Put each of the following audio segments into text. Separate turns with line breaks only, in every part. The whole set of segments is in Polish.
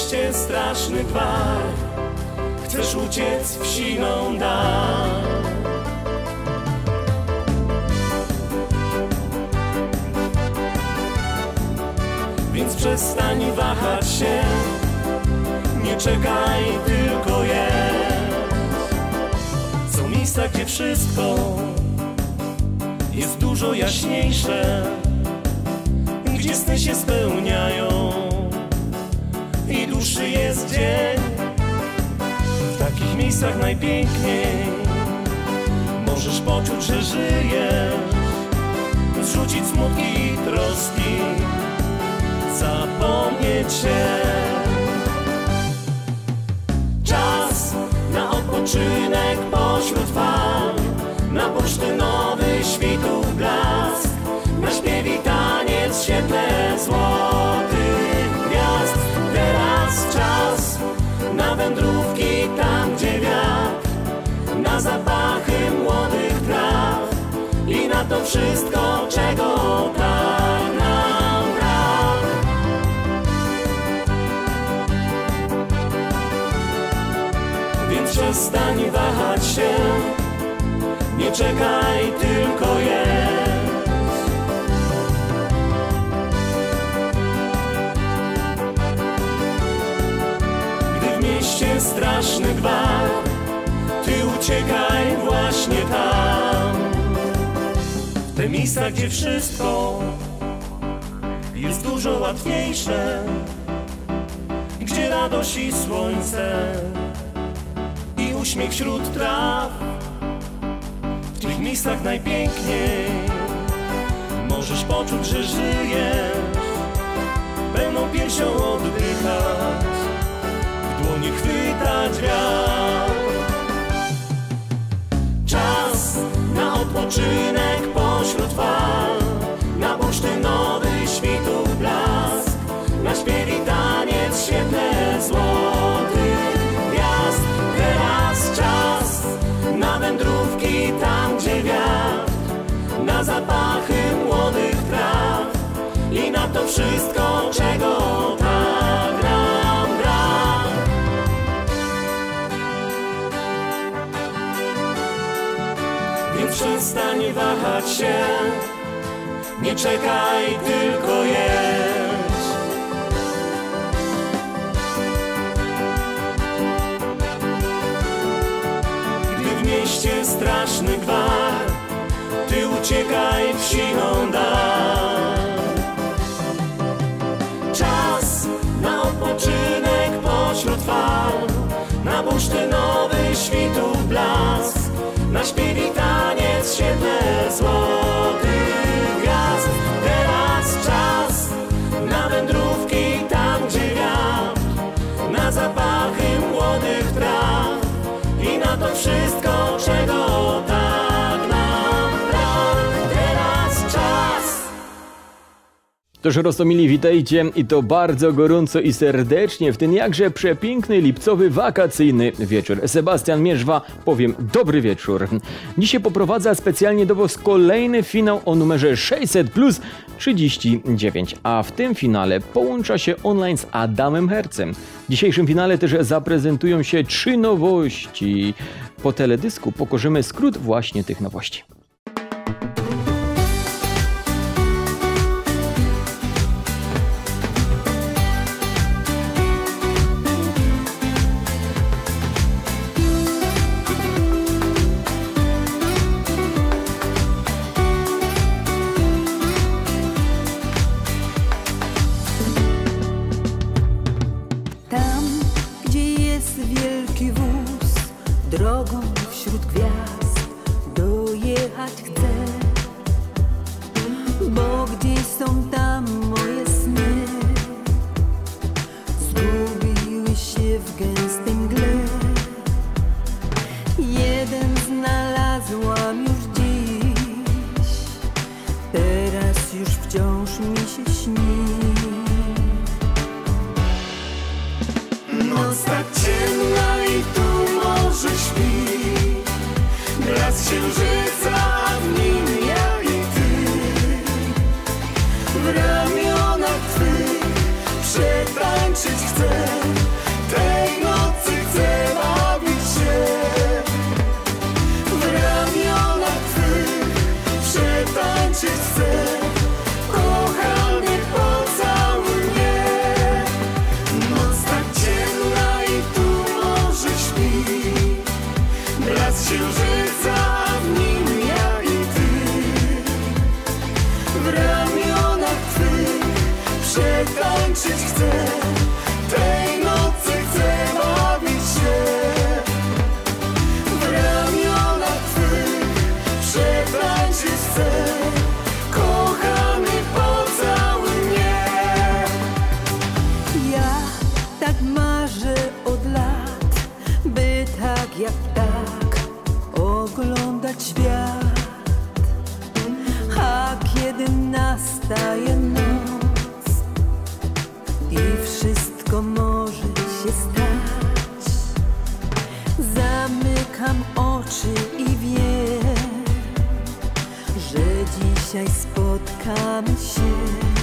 mieście straszny gwar, chcesz uciec w siną dal. Więc przestań wahać się, nie czekaj, tylko jedź. Są miejsca, gdzie wszystko jest dużo jaśniejsze, gdzie sny się spełniają i dłuższy jest dzień. W takich miejscach najpiękniej możesz poczuć, że żyjesz, zrzucić smutki i troski, zapomnieć się. Czas na odpoczynek pośród fal, na bursztynowy świtów blask, na śpiew i taniec w świetle złotych gwiazd. Teraz czas na wędrówki tam, gdzie wiatr, na zapachy młodych traw i na to wszystko, czego tak nam brak. Więc przestań wahać się, nie czekaj, tylko jedź. Gdy w mieście straszny gwar, ty uciekaj właśnie tam. W te miejsca, gdzie wszystko jest dużo łatwiejsze, gdzie radość i słońce i uśmiech wśród traw. W tych miejscach najpiękniej możesz poczuć, że żyjesz, pełną piersią oddychać, w dłonie chwytać wiatr. Czas na odpoczynek pośród fal, na bursztynowy świtów blask, na śpiew i taniec w świetle złotych gwiazd. Teraz czas na wędrówki tam, gdzie wiatr, na zapachy młodych traw i na to wszystko, czego tak nam brak. Więc przestań wahać się, nie czekaj, tylko jedź. Gdy w mieście straszny gwar, ty uciekaj w siną dal. Czas na odpoczynek pośród fal, na bursztynowy świtów blask, na śpiew i taniec w świetle złotych gwiazd. Teraz czas na wędrówki tam, gdzie wiatr, na zapachy młodych traw i na to wszystko, czego tak nam brak. Teraz czas.
Toż Rostomili, witajcie i to bardzo gorąco i serdecznie w ten jakże przepiękny lipcowy wakacyjny wieczór. Sebastian Mierzwa, powiem dobry wieczór. Dzisiaj poprowadza specjalnie do Was kolejny finał o numerze 600 plus 39, a w tym finale połącza się online z Adamem Hercem. W dzisiejszym finale też zaprezentują się 3 nowości. Po teledysku pokorzymy skrót właśnie tych nowości.
Drogą wśród gwiazd dojechać chcę, bo gdzieś są tam moje sny, zgubiły się w gęstej mgle. Jeden znalazłam już dziś, teraz już wciąż mi się śni.
Noc tak ciemna i tu morze śpi, blask księżyca, a w nim
nastaje noc i wszystko może się stać. Zamykam oczy i wiem, że dzisiaj spotkamy się.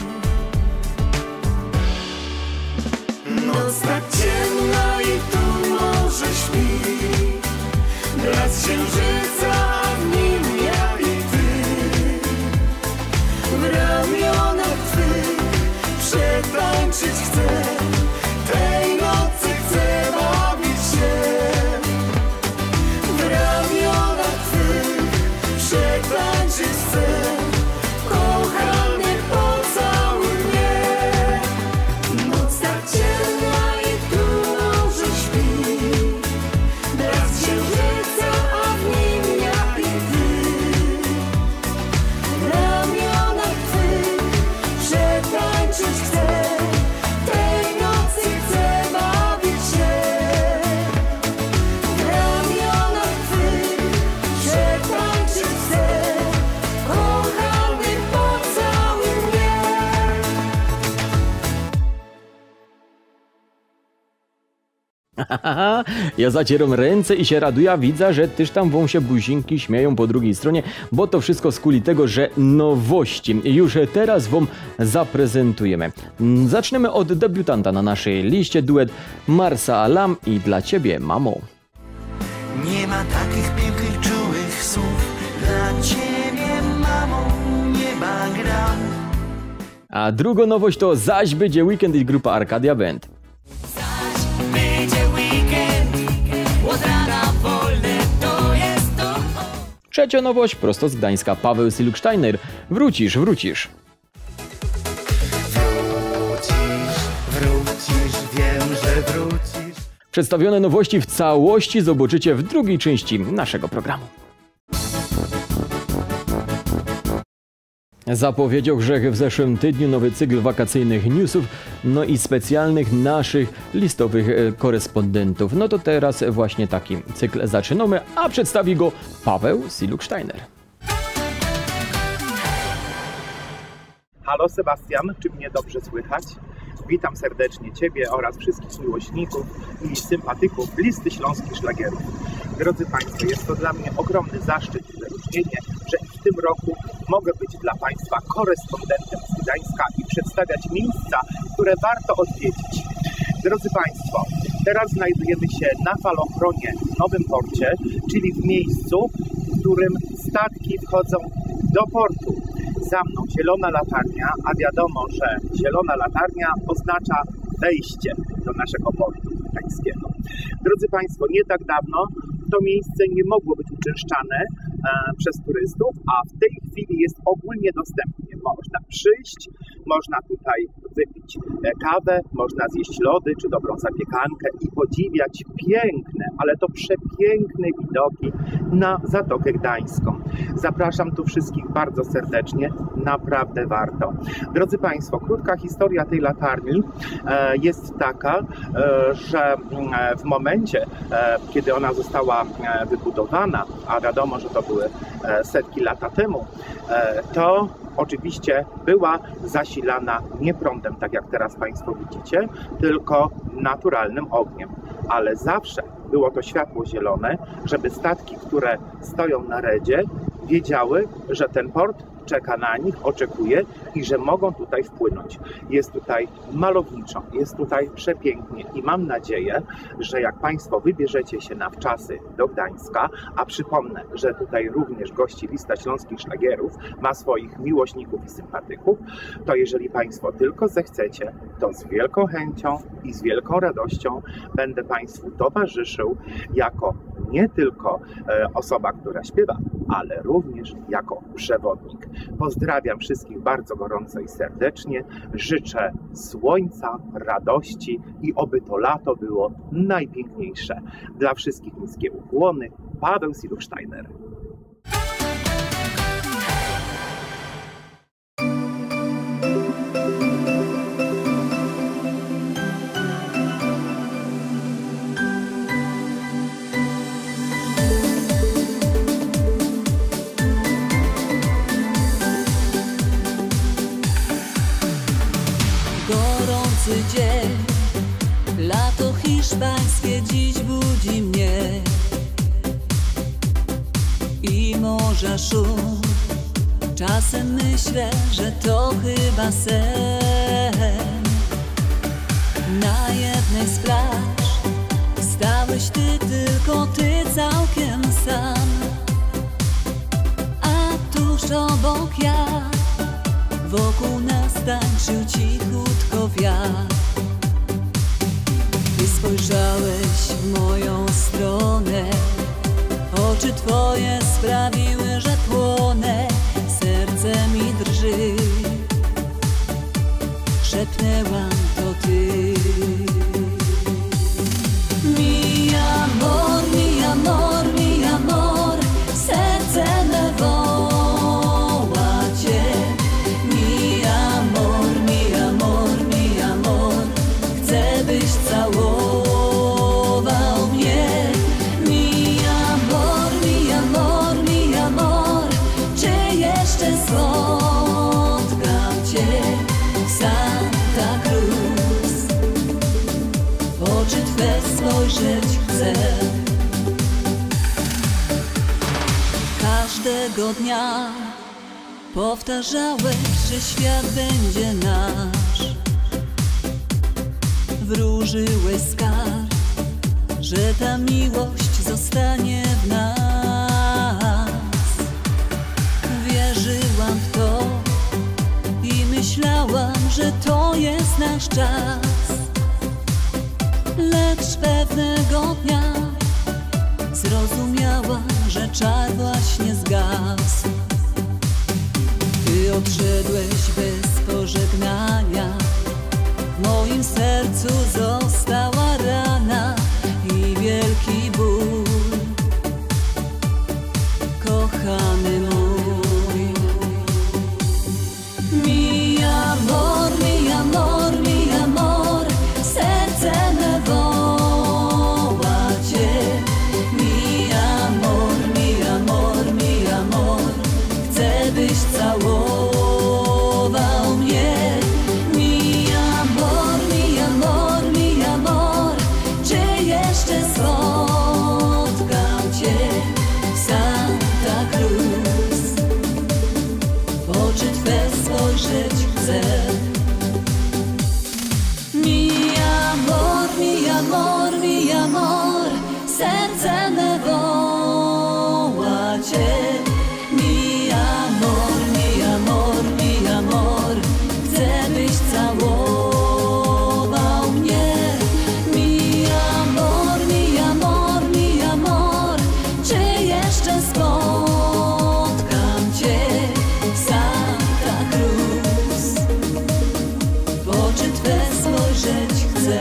Noc tak ciemna i tu morze śpi, braz księżyca, a w nim ja i ty. W ramionach twych przetańczyć chcę, tej nocy chcę bawić się. W ramionach twych przetańczyć chcę, kochany pocałuj mnie. Noc tak ciemna i tu morze śpi, braz księżyca, a w nim ja i ty. W ramionach twych przetańczyć chcę, tej nocy chcę bawić się. W ramionach twych przetańczyć chcę, kochany pocałuj mnie.
Ja zacieram ręce i się raduję, widzę, że też tam wą się buzinki śmieją po drugiej stronie, bo to wszystko z kuli tego, że nowości już teraz wam zaprezentujemy. Zaczniemy od debiutanta na naszej liście, duet Marsa Alam i Dla Ciebie, mamo.
Nie ma takich pięknych, czułych słów. Dla ciebie, mamo, nieba gram.
A druga nowość to Zaś będzie weekend i grupa Arcadia Band.
Będzie weekend, od rana wolne, to jest to.
Trzecia nowość prosto z Gdańska, Paweł Siluk-Steiner. Wrócisz, wrócisz.
Wrócisz, wiem, że wrócisz.
Przedstawione nowości w całości zobaczycie w drugiej części naszego programu. Zapowiedział Grzech w zeszłym tygodniu nowy cykl wakacyjnych newsów, no i specjalnych naszych listowych korespondentów. No to teraz właśnie taki cykl zaczynamy, a przedstawi go Paweł Siluk-Steiner.
Halo Sebastian, czy mnie dobrze słychać? Witam serdecznie Ciebie oraz wszystkich miłośników i sympatyków listy śląskich szlagierów. Drodzy Państwo, jest to dla mnie ogromny zaszczyt i wyróżnienie, że w tym roku mogę być dla Państwa korespondentem z Gdańska i przedstawiać miejsca, które warto odwiedzić. Drodzy Państwo, teraz znajdujemy się na falochronie w Nowym Porcie, czyli w miejscu, w którym statki wchodzą do portu. Za mną zielona latarnia, a wiadomo, że zielona latarnia oznacza wejście do naszego portu gdańskiego. Drodzy Państwo, nie tak dawno to miejsce nie mogło być uczęszczane przez turystów, a w tej chwili jest ogólnie dostępne. Można przyjść, można tutaj wypić kawę, można zjeść lody czy dobrą zapiekankę i podziwiać piękne, ale to przepiękne widoki na Zatokę Gdańską. Zapraszam tu wszystkich bardzo serdecznie, naprawdę warto. Drodzy Państwo, krótka historia tej latarni jest taka, że w momencie, kiedy ona została wybudowana, a wiadomo, że to były setki lata temu, to oczywiście była zasilana nie prądem, tak jak teraz Państwo widzicie, tylko naturalnym ogniem. Ale zawsze było to światło zielone, żeby statki, które stoją na redzie, wiedziały, że ten port czeka na nich, oczekuje i że mogą tutaj wpłynąć. Jest tutaj malowniczo, jest tutaj przepięknie i mam nadzieję, że jak Państwo wybierzecie się na wczasy do Gdańska, a przypomnę, że tutaj również gości lista śląskich szlagierów ma swoich miłośników i sympatyków, to jeżeli Państwo tylko zechcecie, to z wielką chęcią i z wielką radością będę Państwu towarzyszył jako nie tylko osoba, która śpiewa, ale również jako przewodnik. Pozdrawiam wszystkich bardzo gorąco i serdecznie. Życzę słońca, radości i oby to lato było najpiękniejsze. Dla wszystkich niskie ukłony. Paweł Siluk-Steiner.
morza szum. Czasem myślę, że to chyba sen. Na jednej z plaż stałeś ty, tylko ty całkiem sam. A tuż obok ja, wokół nas tańczył cichutko wiatr. Ty spojrzałeś w moją stronę, oczy twoje sprawiły, że płonę. Serce mi drży, szepnęłam, to ty. Mi amor, mi amor, mi amor, serce me woła cię. Mi amor, mi amor, mi amor, chcę byś całował mnie. Mi amor, mi amor, mi amor, czy jeszcze spotkam cię w Santa Cruz? W oczy twe spojrzeć chcę. Każdego dnia powtarzałeś, że świat będzie nasz. Wróżyłeś skarb, że ta miłość zostanie w nas. Wierzyłam w to i myślałam, że to jest nasz czas. Lecz pewnego dnia zrozumiałam, że czar właśnie zgasł. Ty odszedłeś bez pożegnania, w moim sercu została rana i wielki ból. Kochany mój, mi amor, mi amor, mi amor, serce me woła cię. Mi amor, mi amor, mi amor, chcę byś całował mnie. Mi amor, mi amor, mi amor, czy jeszcze spotkam cię w Santa Cruz? W oczy twe spojrzeć chcę. Mi amor, mi amor, mi amor, serce me woła cię. Mi amor, mi amor, mi amor, chcę byś całował mnie. Mi amor, mi amor, mi amor, czy jeszcze spotkam cię w Santa Cruz? W oczy twe spojrzeć chcę.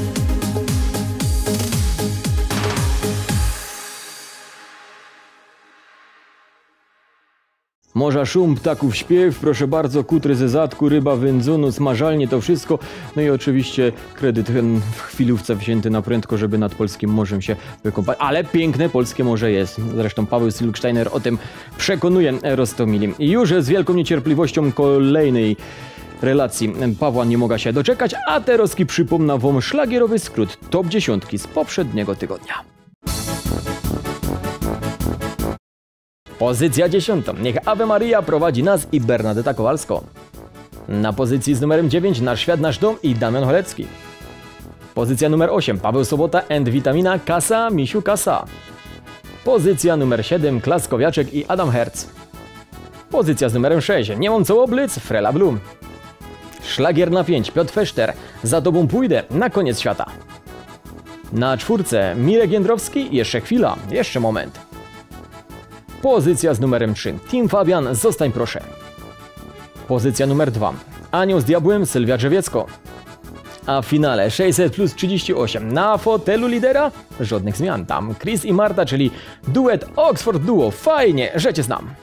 Morza szum, ptaków śpiew, proszę bardzo, kutry ze zadku, ryba wędzonu, smażalnie, to wszystko. No i oczywiście kredyt ten w chwilówce wzięty na prędko, żeby nad polskim morzem się wykąpać. Ale piękne polskie morze jest. Zresztą Paweł Silksteiner o tym przekonuje Roztomili. I już z wielką niecierpliwością kolejnej relacji Pawła nie mogła się doczekać, a teraz przypomnę wam szlagierowy skrót top 10 z poprzedniego tygodnia. Pozycja 10. Niech Ave Maria prowadzi nas i Bernadetta Kowalsko. Na pozycji z numerem 9 Nasz Świat, Nasz Dom i Damian Cholecki. Pozycja numer 8 Paweł Sobota and Witamina, Kasa, Misiu Kasa. Pozycja numer 7 Klaskowiaczek i Adam Herz. Pozycja z numerem 6 Nie mam co oblyc, Frela Blum. Szlagier na 5 Piotr Feszter, Za tobą pójdę, Na koniec świata. Na 4 Mirek Jędrowski, Jeszcze chwila, jeszcze moment. Pozycja z numerem 3 Tim Fabian, Zostań proszę. Pozycja numer 2 Anioł z diabłem, Sylwia Drzewiecko. A w finale 600 plus 38 na fotelu lidera żadnych zmian. Tam Chris i Marta, czyli duet Oxford Duo. Fajnie, że cię znam.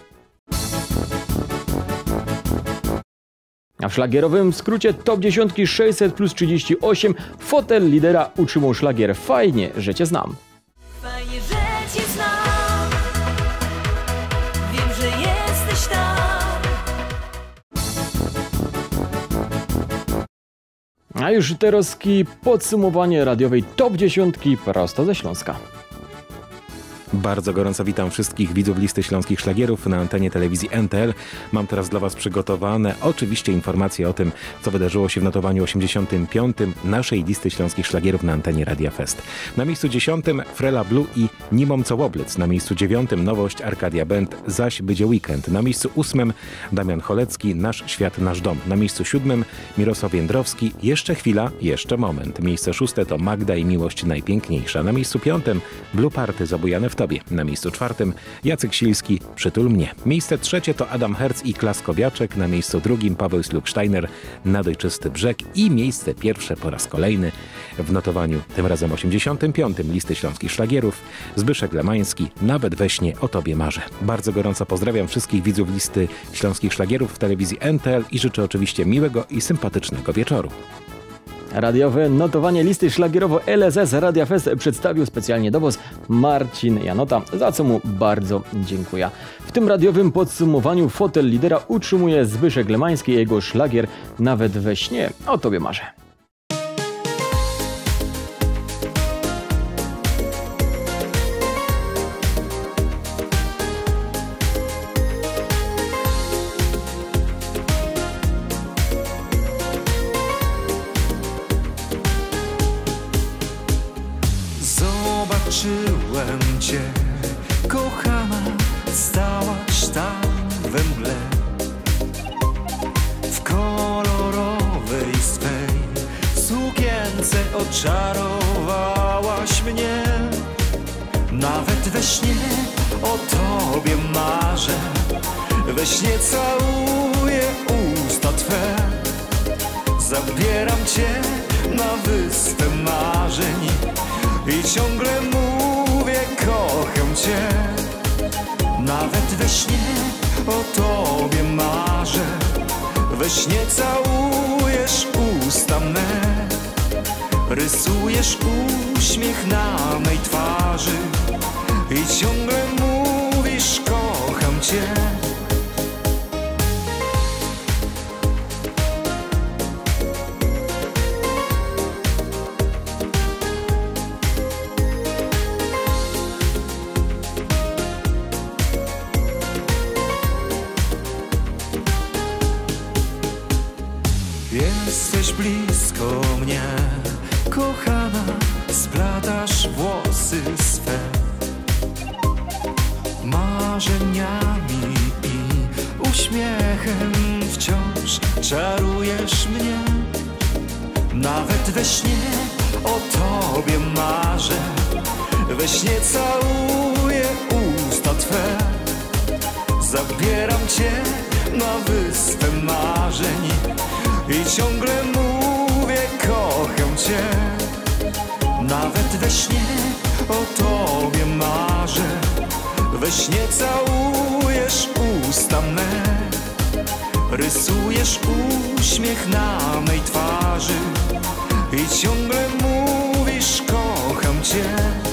A w szlagierowym skrócie top 10 600 plus 38 fotel lidera utrzymał szlagier Fajnie, że cię znam.
Fajnie, że cię znam. Wiem, że jesteś tam.
A już teraz podsumowanie radiowej top 10 prosto ze Śląska.
Bardzo gorąco witam wszystkich widzów listy śląskich szlagierów na antenie telewizji NTL. Mam teraz dla Was przygotowane oczywiście informacje o tym, co wydarzyło się w notowaniu 85. naszej listy śląskich szlagierów na antenie Radia Fest. Na miejscu 10 Frela Blue i Nimom co Łoblec. Na miejscu 9 nowość Arcadia Band, Zaś będzie weekend. Na miejscu 8 Damian Cholecki, Nasz świat, nasz dom. Na miejscu 7 Mirosław Jędrowski, Jeszcze chwila, jeszcze moment. Miejsce 6 to Magda i miłość najpiękniejsza. Na miejscu 5 Blue Party, Zabujane w tobie. Na miejscu 4 Jacek Silski, Przytul mnie. Miejsce 3 to Adam Herz i Klaskowiaczek. Na miejscu 2 Paweł Sluk-Steiner, Nad ojczysty brzeg. I miejsce 1 po raz kolejny w notowaniu, tym razem 85. listy śląskich szlagierów, Zbyszek Lemański, Nawet we śnie o tobie marzę. Bardzo gorąco pozdrawiam wszystkich widzów listy śląskich szlagierów w telewizji NTL i życzę oczywiście miłego i sympatycznego wieczoru.
Radiowe notowanie listy szlagierowo LSS Radia Fest przedstawił specjalnie do Was Marcin Janota, za co mu bardzo dziękuję. W tym radiowym podsumowaniu fotel lidera utrzymuje Zbyszek Lemański i jego szlagier Nawet we śnie o tobie marzę.
Zobaczyłem Cię, kochana, stałaś tam we mgle. W kolorowej swej sukience oczarowałaś mnie. Nawet we śnie o Tobie marzę, we śnie całuję usta Twe. Zabieram Cię na wyspę marzeń i ciągle mówię, kocham Cię. Nawet we śnie o Tobie marzę, we śnie całujesz usta me. Rysujesz uśmiech na mej twarzy i ciągle mówisz, kocham Cię. Jesteś blisko mnie, kochana, splatasz włosy swe. Marzeniami i uśmiechem wciąż czarujesz mnie. Nawet we śnie o Tobie marzę, we śnie całuję usta Twe. Zabieram Cię na wyspę marzeń i ciągle mówię, kocham Cię. Nawet we śnie o Tobie marzę, we śnie całujesz usta me. Rysujesz uśmiech na mej twarzy i ciągle mówisz, kocham Cię.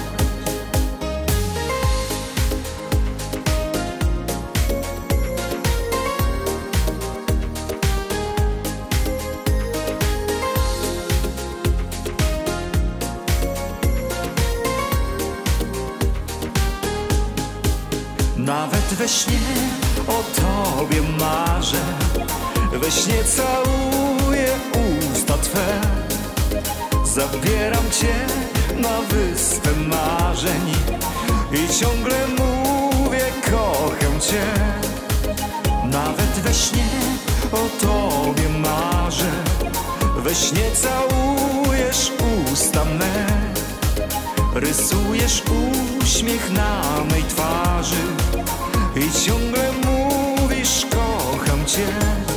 Nawet we śnie o Tobie marzę, we śnie całuję usta Twe. Zabieram Cię na wyspę marzeń i ciągle mówię, kocham Cię. Nawet we śnie o Tobie marzę, we śnie całujesz usta me. Rysujesz uśmiech na mej twarzy i ciągle mówisz, kocham Cię.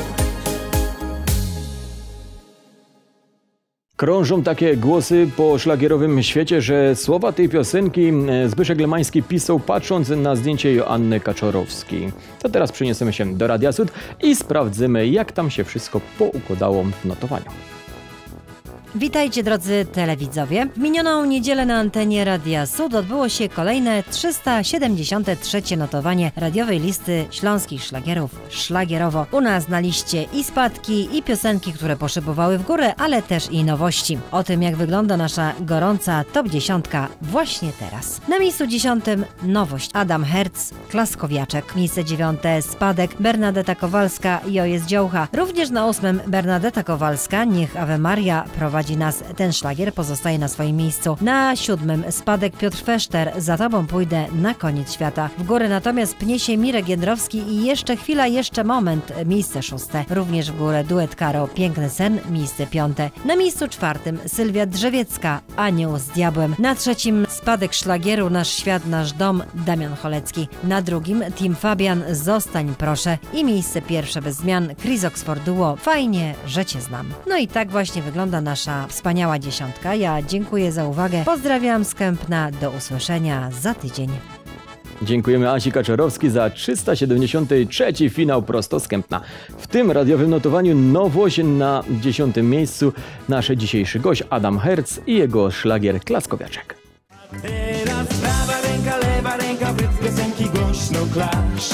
Krążą takie głosy po szlagierowym świecie, że słowa tej piosenki Zbyszek Lemański pisał patrząc na zdjęcie Joanny Kaczorowskiej. To teraz przeniesiemy się do Radia Sud i sprawdzimy, jak tam się wszystko poukładało w notowaniu.
Witajcie drodzy telewidzowie. W minioną niedzielę na antenie Radia Sud odbyło się kolejne 373 notowanie radiowej listy śląskich szlagierów Szlagierowo. U nas na liście i spadki, i piosenki, które poszybowały w górę, ale też i nowości. O tym, jak wygląda nasza gorąca top 10 właśnie teraz. Na miejscu 10 nowość Adam Herz, Klaskowiaczek. Miejsce 9 spadek Bernadeta Kowalska, Jo jest dziołcha. Również na 8 Bernadeta Kowalska, Niech Ave Maria prowadzi nas. Ten szlagier pozostaje na swoim miejscu. Na 7 spadek Piotr Feszter, Za tobą pójdę na koniec świata. W górę natomiast pnie się Mirek Jędrowski i Jeszcze chwila, jeszcze moment, miejsce 6. Również w górę duet Karo, Piękny sen, miejsce 5. Na miejscu 4 Sylwia Drzewiecka, Anioł z diabłem. Na 3 spadek szlagieru Nasz świat, nasz dom, Damian Cholecki. Na 2 Team Fabian, Zostań proszę. I miejsce 1 bez zmian Chris Oxford Duo, Fajnie, że cię znam. No i tak właśnie wygląda nasza wspaniała 10. Ja dziękuję za uwagę. Pozdrawiam z Kępna. Do usłyszenia za tydzień.
Dziękujemy Asi Kaczorowskiej za 373. finał prosto z Kępna. W tym radiowym notowaniu nowość na 10. miejscu nasz dzisiejszy gość Adam Herz i jego szlagier Klaskowiaczek.
Teraz prawa ręka, lewa ręka, w piosenki głośno klaszcz.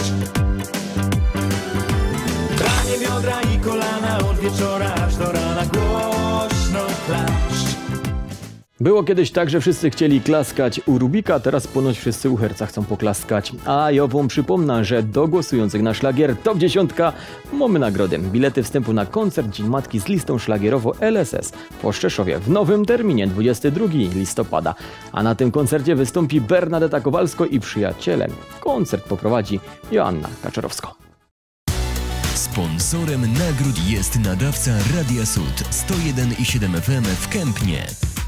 Pranie biodra i kolana od wieczora aż do rana głośno klaszcz.
Było kiedyś tak, że wszyscy chcieli klaskać u Rubika, teraz ponoć wszyscy u Herca chcą poklaskać. A ja wam przypomnę, że do głosujących na szlagier top 10 mamy nagrodę. Bilety wstępu na koncert Dzień Matki z listą szlagierowo LSS w Oszczeszowie w nowym terminie 22 listopada. A na tym koncercie wystąpi Bernadeta Kowalsko i przyjaciele. Koncert poprowadzi Joanna Kaczorowska.
Sponsorem nagród jest nadawca Radia Sud 101,7 FM w Kępnie.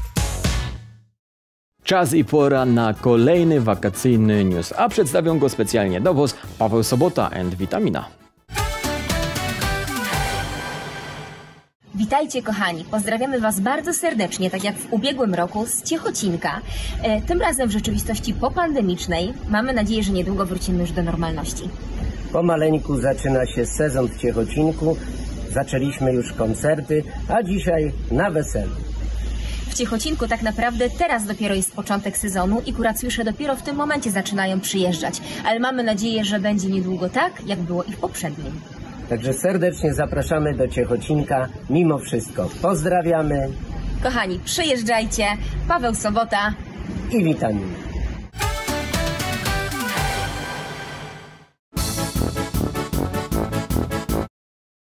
Czas i pora na kolejny wakacyjny news, a przedstawią go specjalnie do was Paweł Sobota and Witamina.
Witajcie kochani, pozdrawiamy Was bardzo serdecznie, tak jak w ubiegłym roku z Ciechocinka. Tym razem w rzeczywistości popandemicznej. Mamy nadzieję, że niedługo wrócimy już do normalności.
Pomaleńku zaczyna się sezon w Ciechocinku, zaczęliśmy już koncerty, a dzisiaj na weselu.
W Ciechocinku tak naprawdę teraz dopiero jest początek sezonu i kuracjusze dopiero w tym momencie zaczynają przyjeżdżać, ale mamy nadzieję, że będzie niedługo tak, jak było i w poprzednim.
Także serdecznie zapraszamy do Ciechocinka mimo wszystko. Pozdrawiamy.
Kochani, przyjeżdżajcie. Paweł Sobota
i Witamina.